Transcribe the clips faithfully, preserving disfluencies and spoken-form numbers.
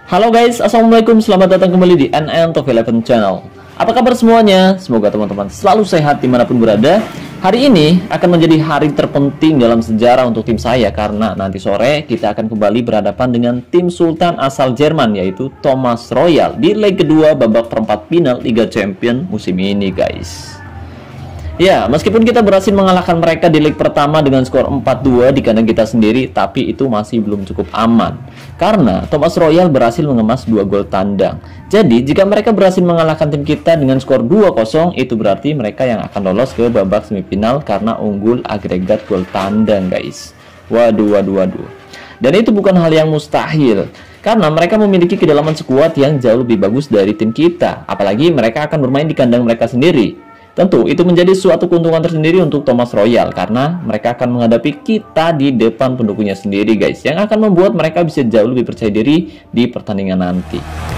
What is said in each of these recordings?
Halo guys, assalamualaikum, selamat datang kembali di N N Top eleven Channel. Apa kabar semuanya? Semoga teman-teman selalu sehat dimanapun berada. Hari ini akan menjadi hari terpenting dalam sejarah untuk tim saya, karena nanti sore kita akan kembali berhadapan dengan tim Sultan asal Jerman, yaitu Thomas Royal di leg kedua babak perempat final Liga Champions musim ini guys. Ya, meskipun kita berhasil mengalahkan mereka di leg pertama dengan skor empat dua di kandang kita sendiri, tapi itu masih belum cukup aman, karena Thomas Royal berhasil mengemas dua gol tandang. Jadi, jika mereka berhasil mengalahkan tim kita dengan skor dua kosong, itu berarti mereka yang akan lolos ke babak semifinal karena unggul agregat gol tandang, guys. Waduh, waduh, waduh. Dan itu bukan hal yang mustahil, karena mereka memiliki kedalaman skuad yang jauh lebih bagus dari tim kita. Apalagi mereka akan bermain di kandang mereka sendiri. Tentu, itu menjadi suatu keuntungan tersendiri untuk Thomas Royal, karena mereka akan menghadapi kita di depan pendukungnya sendiri guys, yang akan membuat mereka bisa jauh lebih percaya diri di pertandingan nanti.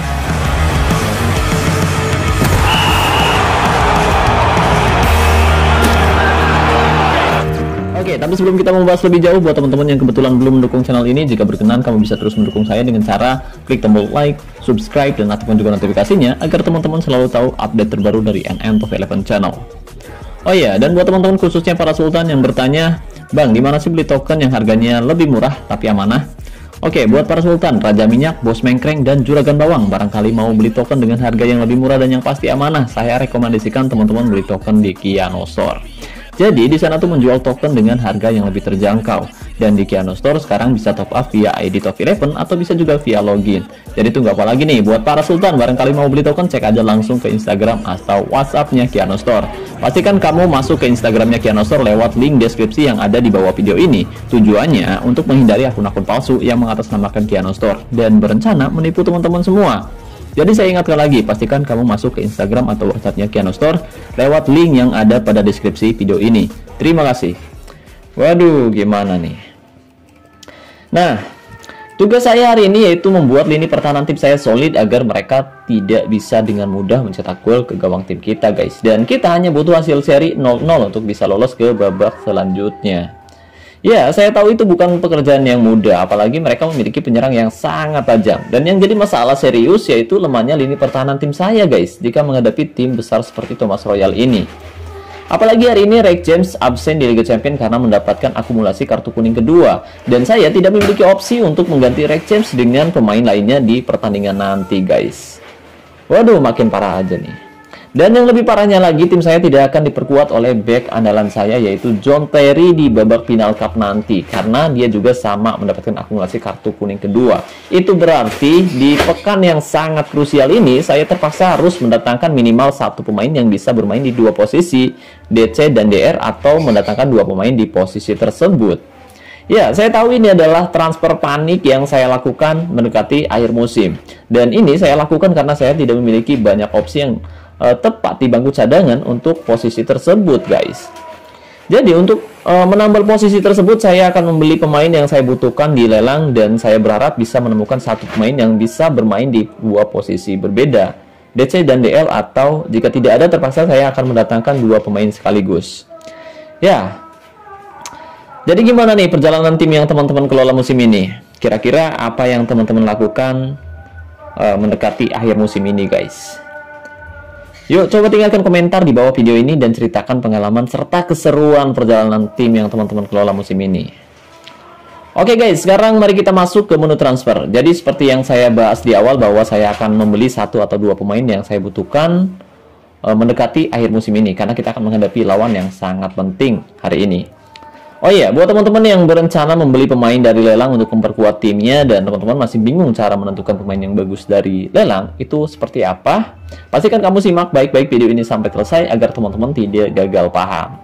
Oke, tapi sebelum kita membahas lebih jauh, buat teman-teman yang kebetulan belum mendukung channel ini, jika berkenan kamu bisa terus mendukung saya dengan cara klik tombol like, subscribe, dan aktifkan juga notifikasinya agar teman-teman selalu tahu update terbaru dari N N Top eleven Channel. Oh iya, dan buat teman-teman khususnya para sultan yang bertanya, Bang, di mana sih beli token yang harganya lebih murah tapi amanah? Oke, buat para sultan, Raja Minyak, Bos Mengkreng, dan Juragan Bawang, barangkali mau beli token dengan harga yang lebih murah dan yang pasti amanah, saya rekomendasikan teman-teman beli token di Kiano Store. Jadi di sana tuh menjual token dengan harga yang lebih terjangkau, dan di Kiano Store sekarang bisa top up via I D Top eleven atau bisa juga via login. Jadi tunggu apa lagi nih? Buat para sultan, barangkali mau beli token, cek aja langsung ke Instagram atau WhatsApp-nya Kiano Store. Pastikan kamu masuk ke Instagramnya Kiano Store lewat link deskripsi yang ada di bawah video ini. Tujuannya untuk menghindari akun-akun palsu yang mengatasnamakan Kiano Store dan berencana menipu teman-teman semua. Jadi saya ingatkan lagi, pastikan kamu masuk ke Instagram atau WhatsApp-nya Kiano Store lewat link yang ada pada deskripsi video ini. Terima kasih. Waduh, gimana nih? Nah, tugas saya hari ini yaitu membuat lini pertahanan tim saya solid agar mereka tidak bisa dengan mudah mencetak gol ke gawang tim kita, guys. Dan kita hanya butuh hasil seri nol nol untuk bisa lolos ke babak selanjutnya. Ya, saya tahu itu bukan pekerjaan yang mudah, apalagi mereka memiliki penyerang yang sangat tajam. Dan yang jadi masalah serius yaitu lemahnya lini pertahanan tim saya, guys, jika menghadapi tim besar seperti Thomas Royal ini. Apalagi hari ini Reece James absen di Liga Champions karena mendapatkan akumulasi kartu kuning kedua. Dan saya tidak memiliki opsi untuk mengganti Reece James dengan pemain lainnya di pertandingan nanti, guys. Waduh, makin parah aja nih. Dan yang lebih parahnya lagi, tim saya tidak akan diperkuat oleh back andalan saya, yaitu John Terry di babak final cup nanti, karena dia juga sama mendapatkan akumulasi kartu kuning kedua. Itu berarti di pekan yang sangat krusial ini, saya terpaksa harus mendatangkan minimal satu pemain yang bisa bermain di dua posisi, D C dan D R, atau mendatangkan dua pemain di posisi tersebut. Ya, saya tahu ini adalah transfer panik yang saya lakukan mendekati akhir musim. Dan ini saya lakukan karena saya tidak memiliki banyak opsi yang Uh, tepat di bangku cadangan untuk posisi tersebut, guys. Jadi untuk uh, menambal posisi tersebut, saya akan membeli pemain yang saya butuhkan di lelang, dan saya berharap bisa menemukan satu pemain yang bisa bermain di dua posisi berbeda, D C dan D L, atau jika tidak ada terpaksa saya akan mendatangkan dua pemain sekaligus. Ya, jadi gimana nih perjalanan tim yang teman-teman kelola musim ini? Kira-kira apa yang teman-teman lakukan uh, mendekati akhir musim ini, guys? Yuk, coba tinggalkan komentar di bawah video ini dan ceritakan pengalaman serta keseruan perjalanan tim yang teman-teman kelola musim ini. Oke guys, sekarang mari kita masuk ke menu transfer. Jadi seperti yang saya bahas di awal, bahwa saya akan membeli satu atau dua pemain yang saya butuhkan e, mendekati akhir musim ini, karena kita akan menghadapi lawan yang sangat penting hari ini. Oh iya, buat teman-teman yang berencana membeli pemain dari lelang untuk memperkuat timnya, dan teman-teman masih bingung cara menentukan pemain yang bagus dari lelang, itu seperti apa? Pastikan kamu simak baik-baik video ini sampai selesai agar teman-teman tidak gagal paham.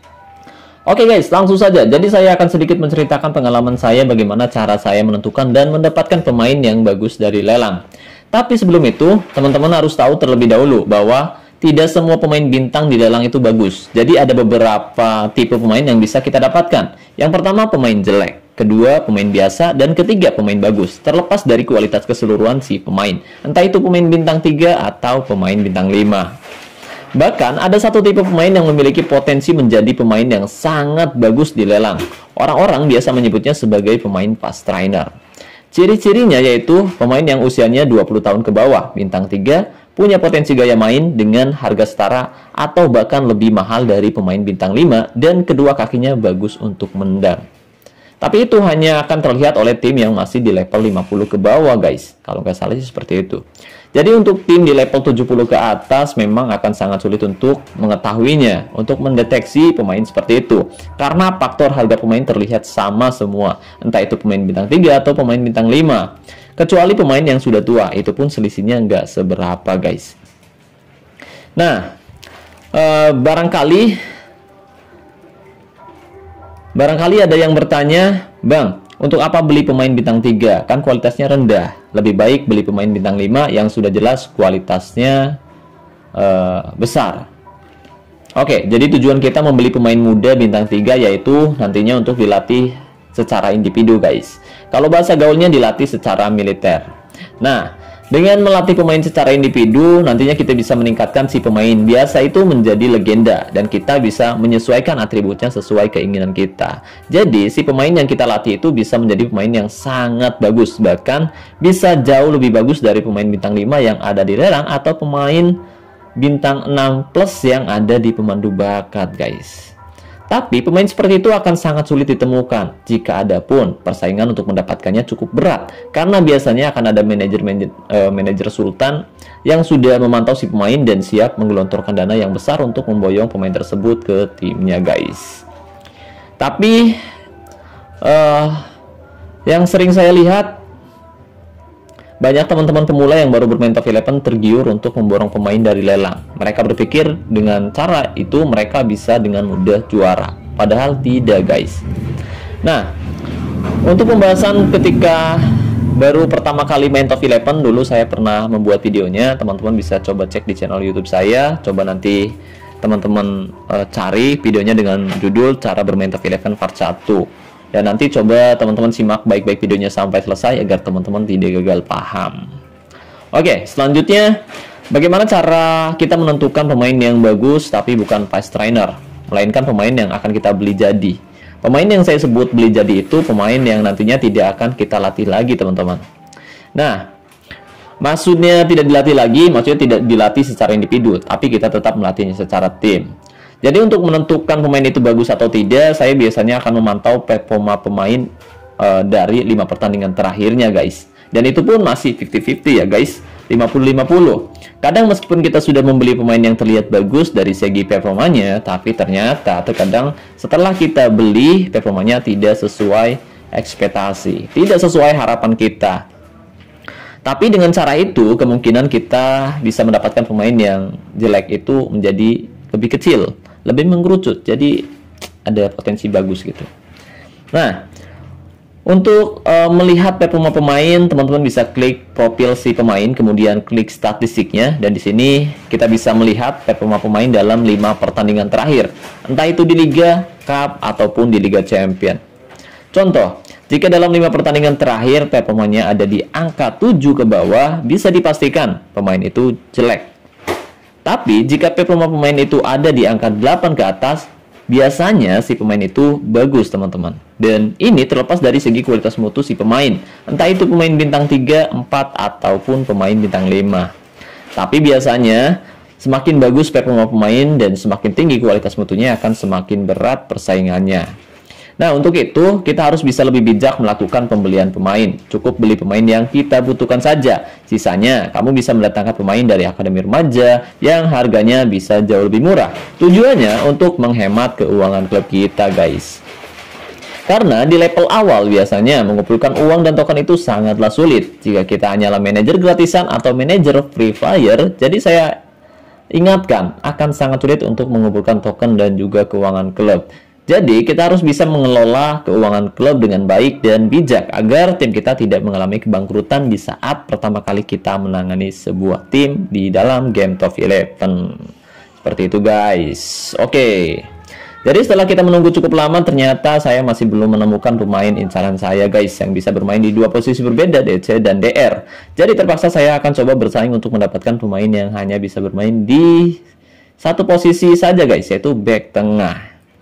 Oke guys, langsung saja. Jadi saya akan sedikit menceritakan pengalaman saya bagaimana cara saya menentukan dan mendapatkan pemain yang bagus dari lelang. Tapi sebelum itu, teman-teman harus tahu terlebih dahulu bahwa tidak semua pemain bintang di lelang itu bagus. Jadi ada beberapa tipe pemain yang bisa kita dapatkan. Yang pertama, pemain jelek. Kedua, pemain biasa. Dan ketiga, pemain bagus. Terlepas dari kualitas keseluruhan si pemain. Entah itu pemain bintang tiga atau pemain bintang lima. Bahkan ada satu tipe pemain yang memiliki potensi menjadi pemain yang sangat bagus di lelang. Orang-orang biasa menyebutnya sebagai pemain fast trainer. Ciri-cirinya yaitu pemain yang usianya dua puluh tahun ke bawah, bintang tiga, punya potensi gaya main dengan harga setara atau bahkan lebih mahal dari pemain bintang lima, dan kedua kakinya bagus untuk mendang. Tapi itu hanya akan terlihat oleh tim yang masih di level lima puluh ke bawah, guys. Kalau nggak salah sih seperti itu. Jadi untuk tim di level tujuh puluh ke atas memang akan sangat sulit untuk mengetahuinya, untuk mendeteksi pemain seperti itu. Karena faktor harga pemain terlihat sama semua, entah itu pemain bintang tiga atau pemain bintang lima. Kecuali pemain yang sudah tua, itu pun selisihnya nggak seberapa, guys. Nah, eh, barangkali barangkali ada yang bertanya, Bang, untuk apa beli pemain bintang tiga? Kan kualitasnya rendah. Lebih baik beli pemain bintang lima yang sudah jelas kualitasnya uh, besar. Oke, jadi tujuan kita membeli pemain muda bintang tiga yaitu nantinya untuk dilatih secara individu, guys. Kalau bahasa gaulnya dilatih secara militer. Nah, dengan melatih pemain secara individu, nantinya kita bisa meningkatkan si pemain biasa itu menjadi legenda, dan kita bisa menyesuaikan atributnya sesuai keinginan kita. Jadi, si pemain yang kita latih itu bisa menjadi pemain yang sangat bagus, bahkan bisa jauh lebih bagus dari pemain bintang lima yang ada di lelang atau pemain bintang enam plus yang ada di pemandu bakat, guys. Tapi pemain seperti itu akan sangat sulit ditemukan. Jika ada pun, persaingan untuk mendapatkannya cukup berat. Karena biasanya akan ada manajer eh, manajer sultan yang sudah memantau si pemain dan siap menggelontorkan dana yang besar untuk memboyong pemain tersebut ke timnya, guys. Tapi eh, yang sering saya lihat, banyak teman-teman pemula yang baru bermain Top Eleven tergiur untuk memborong pemain dari lelang. Mereka berpikir dengan cara itu mereka bisa dengan mudah juara. Padahal tidak, guys. Nah, untuk pembahasan ketika baru pertama kali main Top Eleven, dulu saya pernah membuat videonya. Teman-teman bisa coba cek di channel YouTube saya. Coba nanti teman-teman uh, cari videonya dengan judul Cara Bermain Top Eleven Part satu. Dan nanti coba teman-teman simak baik-baik videonya sampai selesai agar teman-teman tidak gagal paham. Oke, selanjutnya bagaimana cara kita menentukan pemain yang bagus tapi bukan vice trainer, melainkan pemain yang akan kita beli jadi. Pemain yang saya sebut beli jadi itu pemain yang nantinya tidak akan kita latih lagi, teman-teman. Nah, maksudnya tidak dilatih lagi, maksudnya tidak dilatih secara individu, tapi kita tetap melatihnya secara tim. Jadi untuk menentukan pemain itu bagus atau tidak, saya biasanya akan memantau performa pemain uh, dari lima pertandingan terakhirnya, guys. Dan itu pun masih lima puluh lima puluh ya, guys. lima puluh lima puluh. Kadang meskipun kita sudah membeli pemain yang terlihat bagus dari segi performanya, tapi ternyata terkadang setelah kita beli performanya tidak sesuai ekspektasi, tidak sesuai harapan kita. Tapi dengan cara itu kemungkinan kita bisa mendapatkan pemain yang jelek itu menjadi lebih kecil, lebih mengerucut, jadi ada potensi bagus gitu. Nah, untuk uh, melihat performa pemain, teman-teman bisa klik profil si pemain, kemudian klik statistiknya, dan di sini kita bisa melihat performa pemain dalam lima pertandingan terakhir, entah itu di Liga, Cup, ataupun di Liga Champion. Contoh, jika dalam lima pertandingan terakhir performanya ada di angka tujuh ke bawah, bisa dipastikan pemain itu jelek. Tapi jika performa pemain itu ada di angka delapan ke atas, biasanya si pemain itu bagus, teman-teman. Dan ini terlepas dari segi kualitas mutu si pemain, entah itu pemain bintang tiga, empat, ataupun pemain bintang lima. Tapi biasanya semakin bagus performa pemain dan semakin tinggi kualitas mutunya akan semakin berat persaingannya. Nah, untuk itu kita harus bisa lebih bijak melakukan pembelian pemain. Cukup beli pemain yang kita butuhkan saja. Sisanya, kamu bisa mendatangkan pemain dari akademi remaja yang harganya bisa jauh lebih murah. Tujuannya untuk menghemat keuangan klub kita, guys. Karena di level awal biasanya mengumpulkan uang dan token itu sangatlah sulit. Jika kita hanyalah manajer gratisan atau manajer free fire, jadi saya ingatkan akan sangat sulit untuk mengumpulkan token dan juga keuangan klub. Jadi, kita harus bisa mengelola keuangan klub dengan baik dan bijak agar tim kita tidak mengalami kebangkrutan di saat pertama kali kita menangani sebuah tim di dalam game Top Eleven. Seperti itu, guys. Oke. Jadi, setelah kita menunggu cukup lama, ternyata saya masih belum menemukan pemain incaran saya, guys, yang bisa bermain di dua posisi berbeda, D C dan D R. Jadi, terpaksa saya akan coba bersaing untuk mendapatkan pemain yang hanya bisa bermain di satu posisi saja, guys, yaitu back tengah.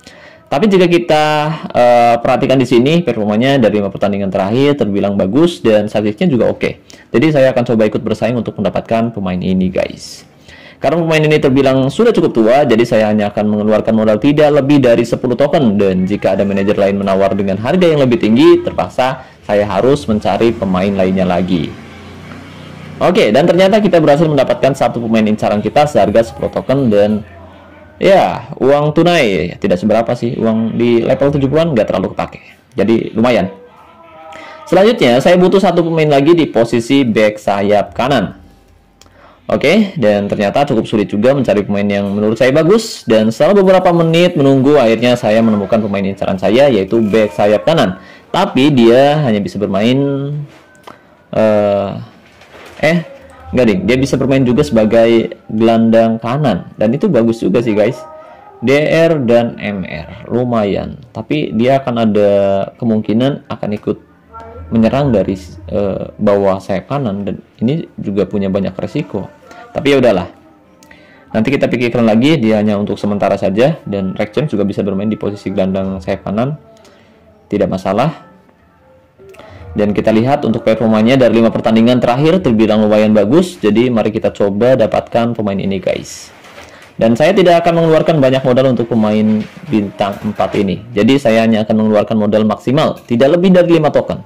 Tapi jika kita uh, perhatikan di sini, performanya dari lima pertandingan terakhir terbilang bagus dan statistiknya juga oke. Jadi saya akan coba ikut bersaing untuk mendapatkan pemain ini, guys. Karena pemain ini terbilang sudah cukup tua, jadi saya hanya akan mengeluarkan modal tidak lebih dari sepuluh token. Dan jika ada manajer lain menawar dengan harga yang lebih tinggi, terpaksa saya harus mencari pemain lainnya lagi. Oke, dan ternyata kita berhasil mendapatkan satu pemain incaran kita seharga sepuluh token dan ya, uang tunai tidak seberapa sih. Uang di level tujuh puluhan nggak terlalu kepake. Jadi lumayan. Selanjutnya, saya butuh satu pemain lagi di posisi back sayap kanan. Oke, dan ternyata cukup sulit juga mencari pemain yang menurut saya bagus. Dan setelah beberapa menit menunggu, akhirnya saya menemukan pemain incaran saya, yaitu back sayap kanan. Tapi dia hanya bisa bermain... Uh, eh... Enggak ding, dia bisa bermain juga sebagai gelandang kanan. Dan itu bagus juga sih guys. D R dan M R, lumayan. Tapi dia akan ada kemungkinan akan ikut menyerang dari uh, bawah sayap kanan. Dan ini juga punya banyak resiko. Tapi ya udahlah. Nanti kita pikirkan lagi, dia hanya untuk sementara saja. Dan Rekchen juga bisa bermain di posisi gelandang sayap kanan. Tidak masalah. Dan kita lihat untuk performanya dari lima pertandingan terakhir terbilang lumayan bagus. Jadi mari kita coba dapatkan pemain ini guys. Dan saya tidak akan mengeluarkan banyak modal untuk pemain bintang empat ini. Jadi saya hanya akan mengeluarkan modal maksimal, tidak lebih dari lima token.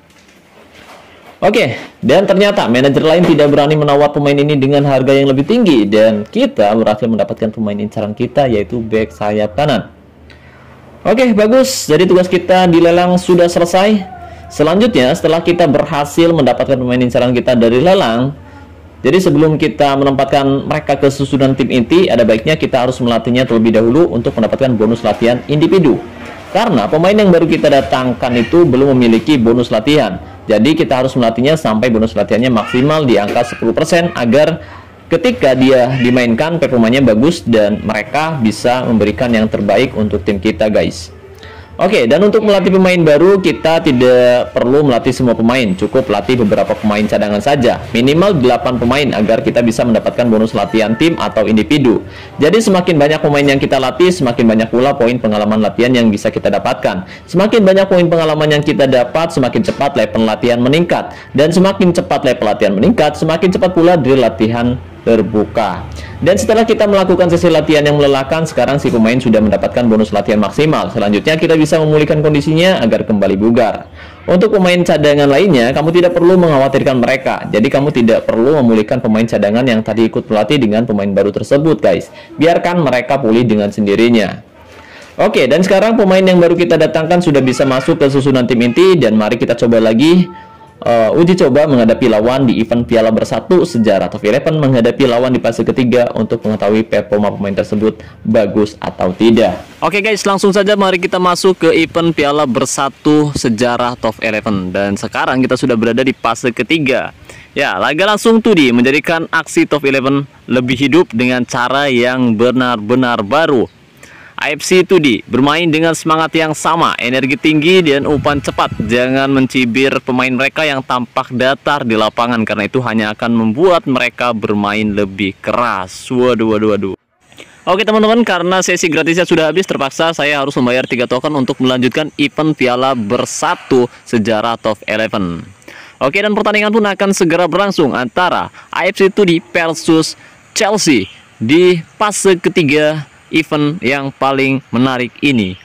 Oke, dan ternyata manajer lain tidak berani menawar pemain ini dengan harga yang lebih tinggi. Dan kita berhasil mendapatkan pemain incaran kita, yaitu back sayap kanan. Oke, bagus. Jadi tugas kita di lelang sudah selesai. Selanjutnya, setelah kita berhasil mendapatkan pemain incaran kita dari lelang, jadi sebelum kita menempatkan mereka ke susunan tim inti, ada baiknya kita harus melatihnya terlebih dahulu untuk mendapatkan bonus latihan individu. Karena pemain yang baru kita datangkan itu belum memiliki bonus latihan. Jadi kita harus melatihnya sampai bonus latihannya maksimal di angka sepuluh persen agar ketika dia dimainkan performanya bagus dan mereka bisa memberikan yang terbaik untuk tim kita guys. Oke, dan untuk melatih pemain baru kita tidak perlu melatih semua pemain, cukup latih beberapa pemain cadangan saja, minimal delapan pemain agar kita bisa mendapatkan bonus latihan tim atau individu. Jadi semakin banyak pemain yang kita latih, semakin banyak pula poin pengalaman latihan yang bisa kita dapatkan. Semakin banyak poin pengalaman yang kita dapat, semakin cepat level latihan meningkat. Dan semakin cepat level latihan meningkat, semakin cepat pula drill latihan terbuka. Dan setelah kita melakukan sesi latihan yang melelahkan, sekarang si pemain sudah mendapatkan bonus latihan maksimal. Selanjutnya kita bisa memulihkan kondisinya agar kembali bugar. Untuk pemain cadangan lainnya, kamu tidak perlu mengkhawatirkan mereka. Jadi kamu tidak perlu memulihkan pemain cadangan yang tadi ikut berlatih dengan pemain baru tersebut guys. Biarkan mereka pulih dengan sendirinya. Oke, dan sekarang pemain yang baru kita datangkan sudah bisa masuk ke susunan tim inti. Dan mari kita coba lagi Uh, uji coba menghadapi lawan di event Piala Bersatu Sejarah Top Eleven, menghadapi lawan di fase ketiga untuk mengetahui performa pemain tersebut bagus atau tidak. Oke guys, langsung saja mari kita masuk ke event Piala Bersatu Sejarah Top Eleven. Dan sekarang kita sudah berada di fase ketiga. Ya, laga langsung tudi menjadikan aksi Top Eleven lebih hidup dengan cara yang benar-benar baru. A F C dua D bermain dengan semangat yang sama, energi tinggi dan umpan cepat. Jangan mencibir pemain mereka yang tampak datar di lapangan, karena itu hanya akan membuat mereka bermain lebih keras. Waduh, waduh, waduh. Oke teman-teman, karena sesi gratisnya sudah habis, terpaksa saya harus membayar tiga token untuk melanjutkan event Piala Bersatu Sejarah Top Eleven. Oke, dan pertandingan pun akan segera berlangsung antara A F C dua D versus Chelsea di fase ketiga event yang paling menarik ini.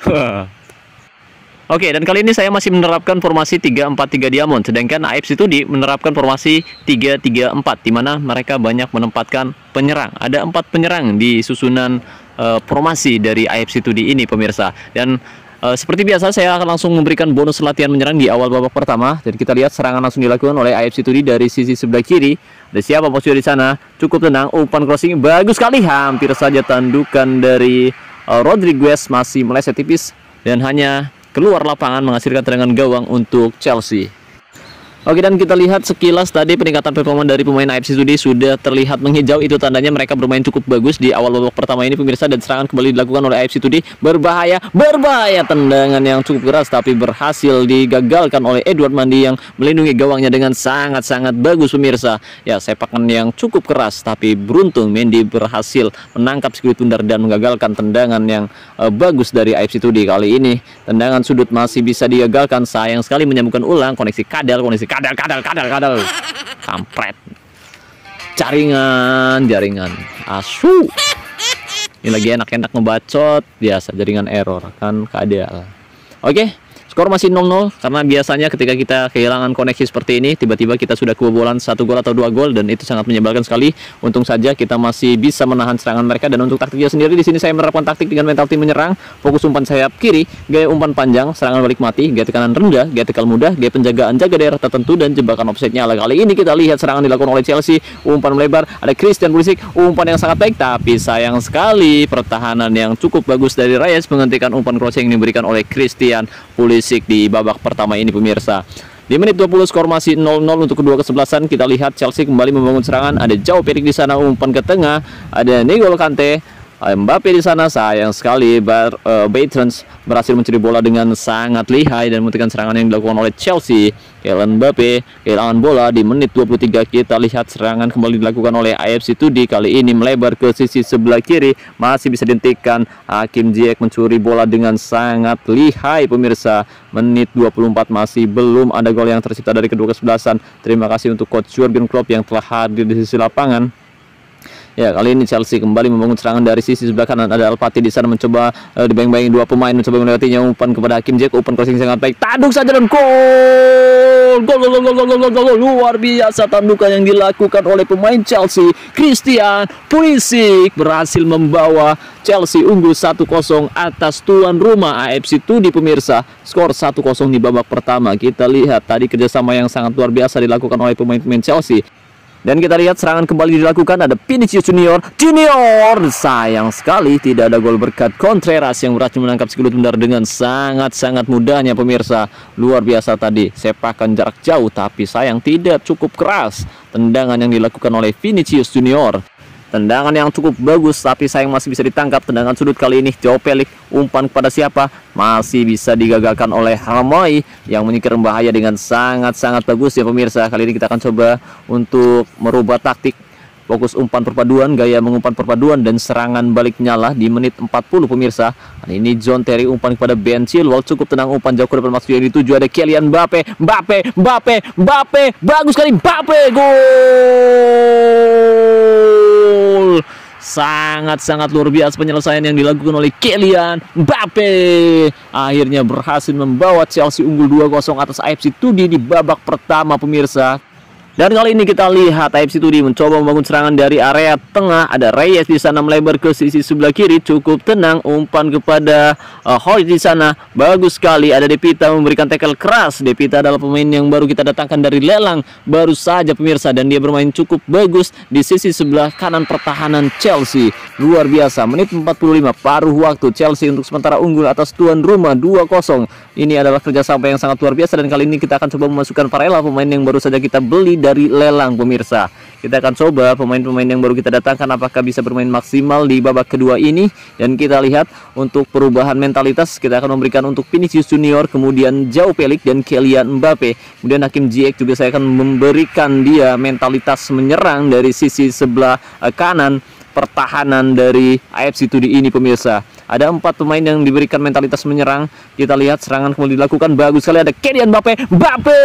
Oke, dan kali ini saya masih menerapkan formasi tiga empat tiga Diamond, sedangkan A F C dua D menerapkan formasi tiga tiga empat, di mana mereka banyak menempatkan penyerang. Ada empat penyerang di susunan uh, formasi dari A F C dua D ini pemirsa. Dan uh, seperti biasa saya akan langsung memberikan bonus latihan menyerang di awal babak pertama. Jadi kita lihat serangan langsung dilakukan oleh A F C dua D dari sisi sebelah kiri. Ada siapa posisi di sana? Cukup tenang, umpan crossing bagus sekali, hampir saja tandukan dari uh, Rodriguez masih meleset tipis dan hanya keluar lapangan menghasilkan tendangan gawang untuk Chelsea. Oke, dan kita lihat sekilas tadi peningkatan performa dari pemain A F C Today sudah terlihat menghijau. Itu tandanya mereka bermain cukup bagus di awal babak pertama ini pemirsa, dan serangan kembali dilakukan oleh A F C Today. Berbahaya, berbahaya, tendangan yang cukup keras tapi berhasil digagalkan oleh Edward Mandi yang melindungi gawangnya dengan sangat-sangat bagus pemirsa. Ya, sepakan yang cukup keras tapi beruntung Mendy berhasil menangkap si kulit bundar dan menggagalkan tendangan yang uh, bagus dari A F C Today. Kali ini tendangan sudut masih bisa digagalkan. Sayang sekali menyambungkan ulang koneksi kadal, koneksi kadal, kadal, kadal, kadal, kampret, jaringan, jaringan, asu. Ini lagi enak-enak ngebacot, biasa jaringan error kan kadal. Oke, skor masih nol nol karena biasanya ketika kita kehilangan koneksi seperti ini tiba-tiba kita sudah kebobolan satu gol atau dua gol, dan itu sangat menyebalkan sekali. Untung saja kita masih bisa menahan serangan mereka. Dan untuk taktiknya sendiri di sini saya menerapkan taktik dengan mental tim menyerang, fokus umpan sayap kiri, gaya umpan panjang, serangan balik mati, gaya tekanan rendah, gaya tekal mudah, gaya penjagaan jaga daerah tertentu, dan jebakan offside-nya. Kali ini kita lihat serangan dilakukan oleh Chelsea, umpan melebar, ada Christian Pulisic, umpan yang sangat baik tapi sayang sekali pertahanan yang cukup bagus dari Reyes menghentikan umpan crossing yang diberikan oleh Christian Pulisic di babak pertama ini pemirsa. Di menit dua puluh skor masih nol nol untuk kedua kesebelasan. Kita lihat Chelsea kembali membangun serangan. Ada Joao Pedro di sana, umpan ke tengah. Ada N'Golo Kante, Mbappe di sana. Sayang sekali Bar, uh, Bertrand berhasil mencuri bola dengan sangat lihai dan menghentikan serangan yang dilakukan oleh Chelsea. Kylian Mbappe kehilangan bola di menit dua puluh tiga. Kita lihat serangan kembali dilakukan oleh A F C Today. Kali ini melebar ke sisi sebelah kiri, masih bisa dihentikan. Hakim Ziyech mencuri bola dengan sangat lihai pemirsa. Menit dua puluh empat masih belum ada gol yang tercipta dari kedua kesebelasan. Terima kasih untuk coach Jurgen Klopp yang telah hadir di sisi lapangan. Ya, kali ini Chelsea kembali membangun serangan dari sisi sebelah kanan. Ada Al-Fati di sana mencoba uh, dibayang-bayangi dua pemain, mencoba melewatinya, umpan kepada Hakim Ziyech, umpan crossing sangat baik, tanduk saja dan gol. Gol, gol, gol, gol, gol, gol, gol. Luar biasa tandukan yang dilakukan oleh pemain Chelsea. Christian Pulisic berhasil membawa Chelsea unggul satu kosong atas tuan rumah A F C Today pemirsa. Skor satu kosong di babak pertama. Kita lihat tadi kerjasama yang sangat luar biasa dilakukan oleh pemain-pemain Chelsea. Dan kita lihat serangan kembali dilakukan, ada Vinicius Junior. Junior sayang sekali tidak ada gol berkat Contreras yang berhasil menangkap si kulit bundar dengan sangat-sangat mudahnya pemirsa. Luar biasa tadi, sepakan jarak jauh tapi sayang tidak cukup keras tendangan yang dilakukan oleh Vinicius Junior. Tendangan yang cukup bagus tapi sayang masih bisa ditangkap. Tendangan sudut kali ini Joao Pedro, umpan kepada siapa? Masih bisa digagalkan oleh Ramai yang menyingkirkan bahaya dengan sangat-sangat bagus ya pemirsa. Kali ini kita akan coba untuk merubah taktik, fokus umpan perpaduan, gaya mengumpan perpaduan, dan serangan balik nyala di menit empat puluh pemirsa. Nah, ini John Terry umpan kepada Ben Chilwell, cukup tenang, umpan jauh ke depan maksud yang dituju. Ada Kylian Mbappe, Mbappe, Mbappe, Mbappe, bagus sekali Mbappe, gol! Sangat-sangat luar biasa penyelesaian yang dilakukan oleh Kylian Mbappe. Akhirnya berhasil membawa Chelsea unggul dua kosong atas A F C Today di babak pertama pemirsa. Dan kali ini kita lihat A F C Today mencoba membangun serangan dari area tengah. Ada Reyes di sana melebar ke sisi sebelah kiri, cukup tenang, umpan kepada uh, Hoy di sana, bagus sekali. Ada Depita memberikan tackle keras. Depita adalah pemain yang baru kita datangkan dari lelang baru saja pemirsa, dan dia bermain cukup bagus di sisi sebelah kanan pertahanan Chelsea. Luar biasa. Menit empat puluh lima paruh waktu, Chelsea untuk sementara unggul atas tuan rumah dua kosong. Ini adalah kerjasama yang sangat luar biasa, dan kali ini kita akan coba memasukkan Varela, pemain yang baru saja kita beli dari lelang pemirsa. Kita akan coba pemain-pemain yang baru kita datangkan apakah bisa bermain maksimal di babak kedua ini. Dan kita lihat untuk perubahan mentalitas kita akan memberikan untuk Vinicius Junior, kemudian Joao Pedro dan Kylian Mbappe. Kemudian Hakim Ziyech juga saya akan memberikan dia mentalitas menyerang dari sisi sebelah kanan pertahanan dari A F C Today ini pemirsa. Ada empat pemain yang diberikan mentalitas menyerang. Kita lihat serangan kembali dilakukan, bagus sekali. Ada Kylian Mbappe, Mbappe,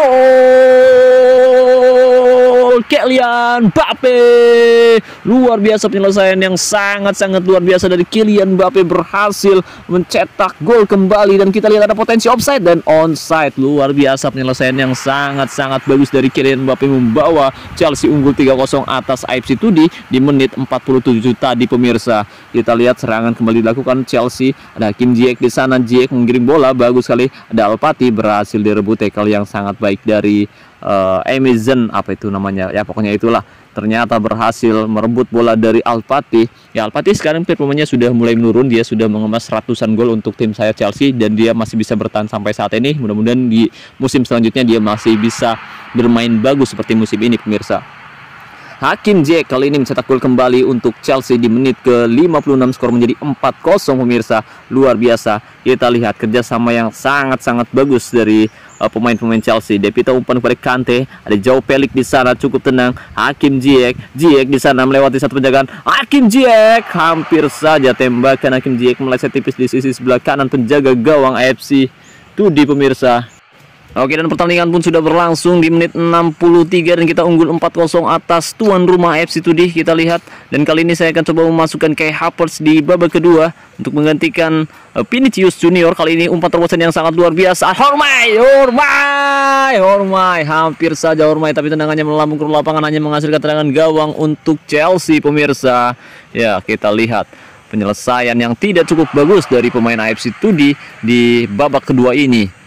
gol! Kylian Mbappe, luar biasa penyelesaian yang sangat-sangat luar biasa dari Kylian Mbappe, berhasil mencetak gol kembali. Dan kita lihat ada potensi offside dan onside. Luar biasa penyelesaian yang sangat-sangat bagus dari Kylian Mbappe membawa Chelsea unggul tiga kosong atas A F C Today di menit empat puluh tujuh tadi pemirsa. Kita lihat serangan kembali lakukan Chelsea. Ada Hakim Ziyech di sana, Ziyech mengirim bola bagus sekali. Ada Al-Fati berhasil direbut tackle yang sangat baik dari uh, Amazon apa itu namanya ya, pokoknya itulah, ternyata berhasil merebut bola dari Al-Fatih. Ya, Al-Fatih sekarang performanya sudah mulai menurun, dia sudah mengemas ratusan gol untuk tim saya Chelsea dan dia masih bisa bertahan sampai saat ini. Mudah-mudahan di musim selanjutnya dia masih bisa bermain bagus seperti musim ini pemirsa. Hakim Ziyech kali ini mencetak gol kembali untuk Chelsea di menit ke lima puluh enam, skor menjadi empat kosong pemirsa. Luar biasa. Kita lihat kerjasama yang sangat-sangat bagus dari pemain-pemain uh, Chelsea. De Pita umpan kepada Kante, ada Joao Pelik di sana cukup tenang. Hakim Ziyech, Ziyech di sana melewati satu penjagaan. Hakim Ziyech hampir saja tembakan Hakim Ziyech meleset tipis di sisi sebelah kanan penjaga gawang A F C Tudi pemirsa. Oke, dan pertandingan pun sudah berlangsung di menit enam puluh tiga dan kita unggul empat kosong atas tuan rumah A F C Tudi. Kita lihat, dan kali ini saya akan coba memasukkan Kai Havertz di babak kedua untuk menggantikan uh, Vinicius Junior. Kali ini umpan terobosan yang sangat luar biasa. Hormai, Hormai, Hormai, hampir saja Hormai, tapi tendangannya melambung ke lapangan, hanya menghasilkan tendangan gawang untuk Chelsea pemirsa. Ya, kita lihat penyelesaian yang tidak cukup bagus dari pemain A F C Tudi di babak kedua ini.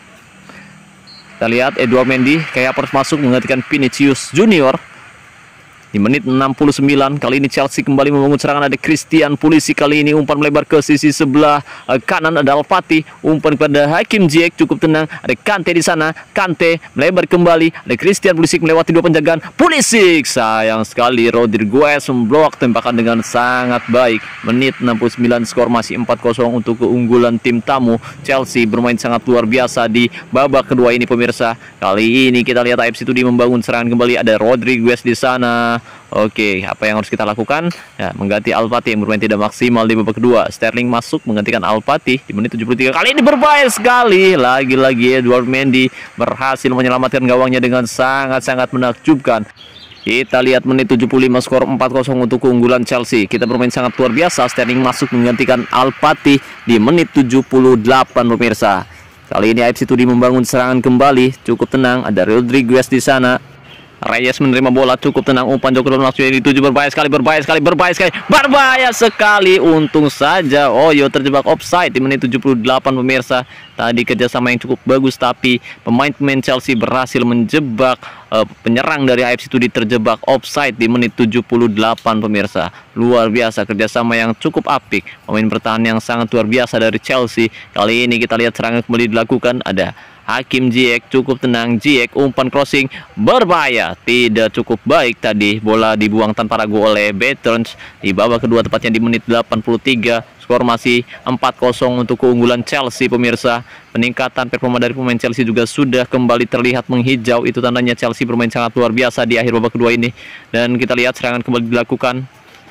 Kita lihat Edouard Mendy, Kai Havertz masuk menggantikan Vinicius Junior di menit enam puluh sembilan. Kali ini Chelsea kembali membangun serangan, ada Christian Pulisic, kali ini umpan melebar ke sisi sebelah uh, kanan, ada Al-Fatih, umpan kepada Hakim Ziyech cukup tenang, ada Kante di sana, Kante melebar kembali, ada Christian Pulisic melewati dua penjagaan. Pulisic, sayang sekali Rodriguez memblok tembakan dengan sangat baik. Menit enam puluh sembilan, skor masih empat kosong untuk keunggulan tim tamu. Chelsea bermain sangat luar biasa di babak kedua ini pemirsa. Kali ini kita lihat A F C Tudi membangun serangan kembali, ada Rodriguez di sana. Oke, apa yang harus kita lakukan? Ya, mengganti Al-Fatih yang bermain tidak maksimal di babak kedua. Sterling masuk menggantikan Al-Fatih di menit tujuh puluh tiga. Kali ini berbahaya sekali. Lagi-lagi Edouard Mendy berhasil menyelamatkan gawangnya dengan sangat-sangat menakjubkan. Kita lihat menit tujuh puluh lima, skor empat kosong untuk keunggulan Chelsea. Kita bermain sangat luar biasa. Sterling masuk menggantikan Al-Fatih di menit tujuh puluh delapan pemirsa. Kali ini A F C Tudi membangun serangan kembali, cukup tenang. Ada Rodriguez di sana. Reyes menerima bola, cukup tenang, umpan Joko langsung dituju, berbahaya sekali, berbahaya sekali, berbahaya sekali, berbahaya sekali. Untung saja Oyo terjebak offside di menit tujuh puluh delapan pemirsa. Tadi kerjasama yang cukup bagus, tapi pemain-pemain Chelsea berhasil menjebak uh, penyerang dari A F C Tudi terjebak offside di menit tujuh puluh delapan pemirsa. Luar biasa kerjasama yang cukup apik, pemain bertahan yang sangat luar biasa dari Chelsea. Kali ini kita lihat serangan kembali dilakukan, ada Hakim Ziyech, cukup tenang, Ziyech umpan crossing berbahaya, tidak cukup baik tadi, bola dibuang tanpa ragu oleh Bertrand di babak kedua tepatnya di menit delapan puluh tiga. Skor masih empat kosong untuk keunggulan Chelsea pemirsa. Peningkatan performa dari pemain Chelsea juga sudah kembali terlihat menghijau, itu tandanya Chelsea bermain sangat luar biasa di akhir babak kedua ini. Dan kita lihat serangan kembali dilakukan,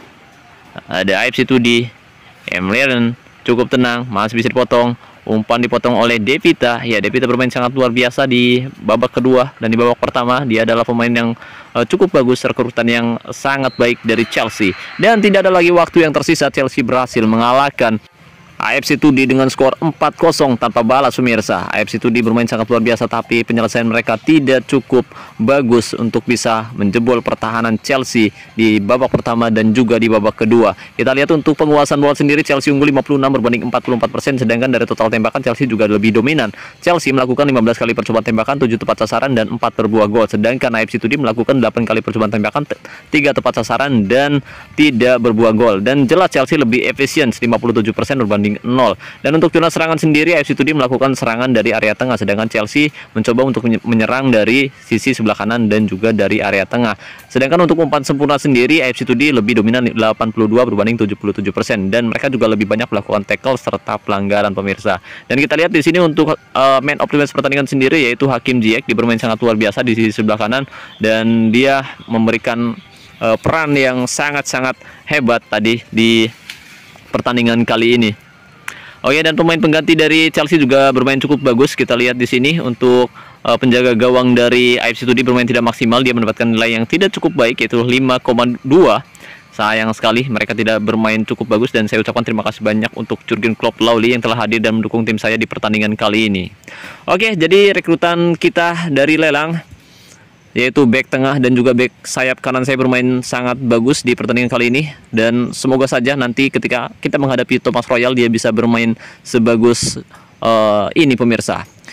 ada A F C Tudi, Emilian cukup tenang, masih bisa dipotong. Umpan dipotong oleh De Pita. Ya, De Pita bermain sangat luar biasa di babak kedua, dan di babak pertama dia adalah pemain yang uh, cukup bagus, rekrutan yang sangat baik dari Chelsea. Dan tidak ada lagi waktu yang tersisa, Chelsea berhasil mengalahkan A F C Tudi dengan skor empat kosong tanpa balas pemirsa. A F C Tudi bermain sangat luar biasa, tapi penyelesaian mereka tidak cukup bagus untuk bisa menjebol pertahanan Chelsea di babak pertama dan juga di babak kedua. Kita lihat untuk penguasaan bola sendiri, Chelsea unggul lima puluh enam berbanding empat puluh empat persen, sedangkan dari total tembakan Chelsea juga lebih dominan. Chelsea melakukan lima belas kali percobaan tembakan, tujuh tepat sasaran dan empat berbuah gol, sedangkan A F C Tudi melakukan delapan kali percobaan tembakan, tiga tepat sasaran dan tidak berbuah gol. Dan jelas Chelsea lebih efisien, lima puluh tujuh persen berbanding nol. Dan untuk zona serangan sendiri, A F C Tudi melakukan serangan dari area tengah, sedangkan Chelsea mencoba untuk menyerang dari sisi sebelah kanan dan juga dari area tengah. Sedangkan untuk umpan sempurna sendiri, A F C Tudi lebih dominan, delapan puluh dua berbanding tujuh puluh tujuh persen, dan mereka juga lebih banyak melakukan tackle serta pelanggaran pemirsa. Dan kita lihat di sini untuk uh, man of the match pertandingan sendiri, yaitu Hakim Ziyech, dia bermain sangat luar biasa di sisi sebelah kanan, dan dia memberikan uh, peran yang sangat-sangat hebat tadi di pertandingan kali ini. Oh ya, dan pemain pengganti dari Chelsea juga bermain cukup bagus. Kita lihat di sini untuk uh, penjaga gawang dari A F C Tudi bermain tidak maksimal, dia mendapatkan nilai yang tidak cukup baik, yaitu lima koma dua. Sayang sekali mereka tidak bermain cukup bagus, dan saya ucapkan terima kasih banyak untuk Jurgen Klopp Lowly yang telah hadir dan mendukung tim saya di pertandingan kali ini. Oke, jadi rekrutan kita dari lelang, yaitu back tengah dan juga back sayap kanan, saya bermain sangat bagus di pertandingan kali ini, dan semoga saja nanti ketika kita menghadapi Thomas Royal dia bisa bermain sebagus uh, ini pemirsa.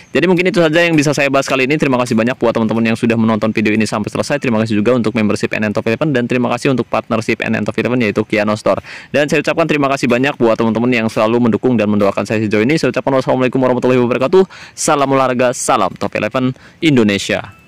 Jadi mungkin itu saja yang bisa saya bahas kali ini. Terima kasih banyak buat teman-teman yang sudah menonton video ini sampai selesai. Terima kasih juga untuk membership N N Top Eleven dan terima kasih untuk partnership N N Top Eleven yaitu Kiano Store. Dan saya ucapkan terima kasih banyak buat teman-teman yang selalu mendukung dan mendoakan saya sejauh ini. Saya ucapkan wassalamualaikum warahmatullahi wabarakatuh. Salam olahraga, salam Top Eleven Indonesia.